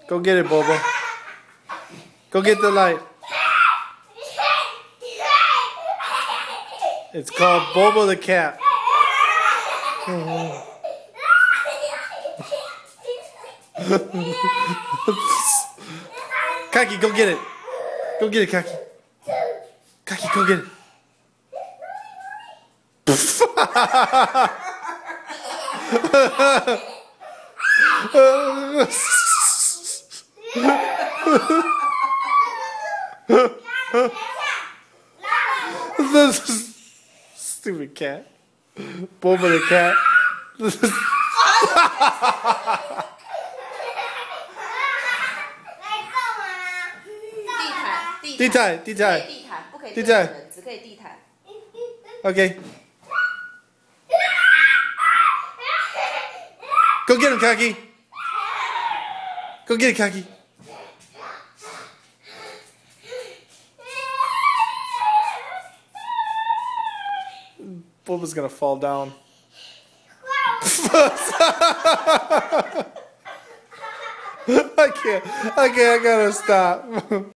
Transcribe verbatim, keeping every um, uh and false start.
Go get it, Bobo. Go get the light. It's called Bobo the cat. Kaki, go get it. Go get it, Kaki. Kaki, go get it. Stupid cat. Bobo the cat.地毯，地毯， 地毯，不可以地毯， 只可以地毯。 Okay. Go get him, Kaki. Go get it, Kaki. Bobo's gonna fall down. I can't. I can't. I gotta stop.